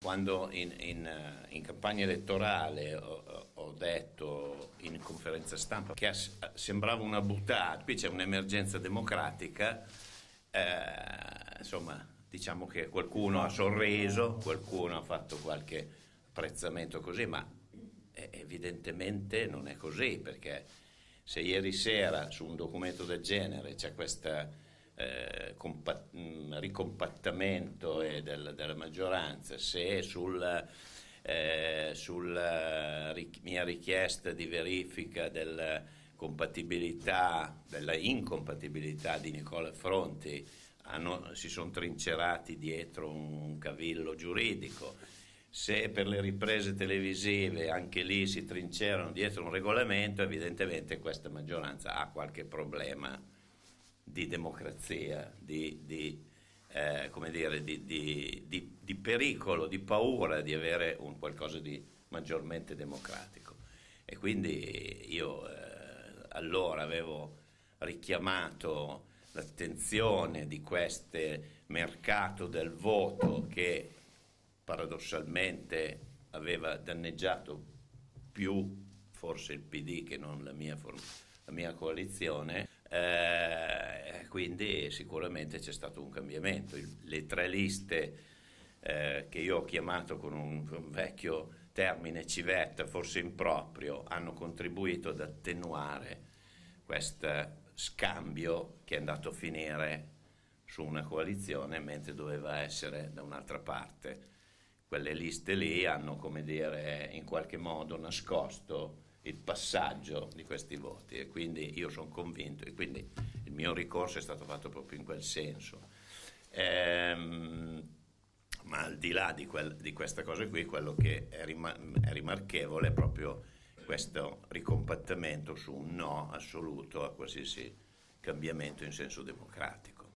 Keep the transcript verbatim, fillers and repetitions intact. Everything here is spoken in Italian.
Quando in, in, eh, in campagna elettorale ho, ho detto in conferenza stampa che as- sembrava una buttata, qui c'è un'emergenza democratica, eh, insomma, diciamo che qualcuno ha sorriso, qualcuno ha fatto qualche apprezzamento così, ma eh, evidentemente non è così, perché se ieri sera su un documento del genere c'è questa eh, compa- mh, ricompattamento e del- della maggioranza, se sul, eh, sulla ri- mia richiesta di verifica della compatibilità, della incompatibilità di Nicola Fronti hanno- si sono trincerati dietro un cavillo giuridico, se per le riprese televisive anche lì si trincerano dietro un regolamento, evidentemente questa maggioranza ha qualche problema di democrazia, di, di, eh, come dire, di, di, di, di pericolo, di paura di avere un qualcosa di maggiormente democratico. E quindi io eh, allora avevo richiamato l'attenzione di questo mercato del voto che paradossalmente aveva danneggiato più forse il P D che non la mia, form- la mia coalizione, eh, quindi sicuramente c'è stato un cambiamento. Il- le tre liste eh, che io ho chiamato con un, un vecchio termine civetta, forse improprio, hanno contribuito ad attenuare questo scambio che è andato a finire su una coalizione mentre doveva essere da un'altra parte. Quelle liste lì hanno, come dire, in qualche modo nascosto il passaggio di questi voti e quindi io sono convinto e quindi il mio ricorso è stato fatto proprio in quel senso. Ehm, ma al di là di, quel, di questa cosa qui, quello che è, rima- è rimarchevole è proprio questo ricompattamento su un no assoluto a qualsiasi cambiamento in senso democratico.